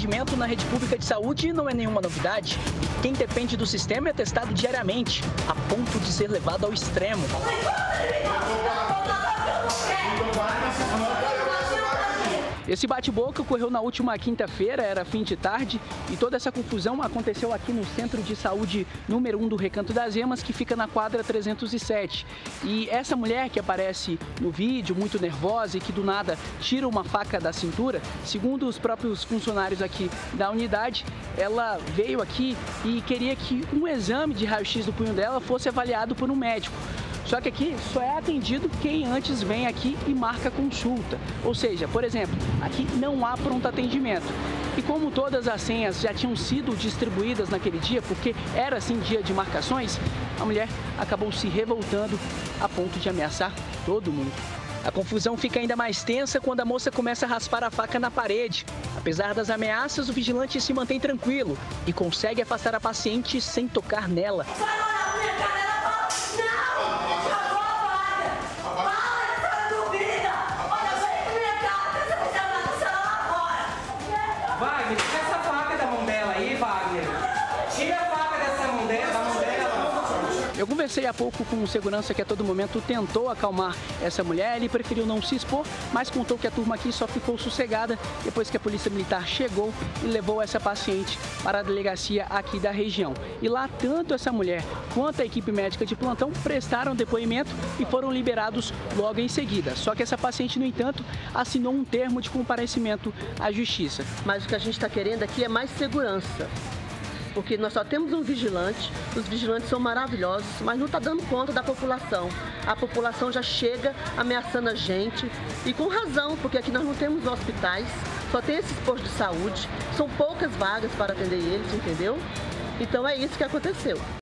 atendimento na rede pública de saúde não é nenhuma novidade. Quem depende do sistema é testado diariamente, a ponto de ser levado ao extremo. Esse bate-boca ocorreu na última quinta-feira, era fim de tarde, e toda essa confusão aconteceu aqui no Centro de Saúde número 1 do Recanto das Emas, que fica na quadra 307. E essa mulher que aparece no vídeo, muito nervosa e que do nada tira uma faca da cintura, segundo os próprios funcionários aqui da unidade, ela veio aqui e queria que um exame de raio-x do punho dela fosse avaliado por um médico. Só que aqui só é atendido quem antes vem aqui e marca consulta. Ou seja, por exemplo, aqui não há pronto atendimento. E como todas as senhas já tinham sido distribuídas naquele dia, porque era assim dia de marcações, a mulher acabou se revoltando a ponto de ameaçar todo mundo. A confusão fica ainda mais tensa quando a moça começa a raspar a faca na parede. Apesar das ameaças, o vigilante se mantém tranquilo e consegue afastar a paciente sem tocar nela. Wagner, tira essa faca da mão dela aí, Wagner. Tira a faca dessa mão dela, da mão dela. Eu conversei há pouco com um segurança que a todo momento tentou acalmar essa mulher. Ele preferiu não se expor, mas contou que a turma aqui só ficou sossegada depois que a polícia militar chegou e levou essa paciente para a delegacia aqui da região. E lá, tanto essa mulher quanto a equipe médica de plantão prestaram depoimento e foram liberados logo em seguida. Só que essa paciente, no entanto, assinou um termo de comparecimento à justiça. Mas o que a gente está querendo aqui é mais segurança. Porque nós só temos um vigilante, os vigilantes são maravilhosos, mas não está dando conta da população. A população já chega ameaçando a gente, e com razão, porque aqui nós não temos hospitais, só tem esses postos de saúde, são poucas vagas para atender eles, entendeu? Então é isso que aconteceu.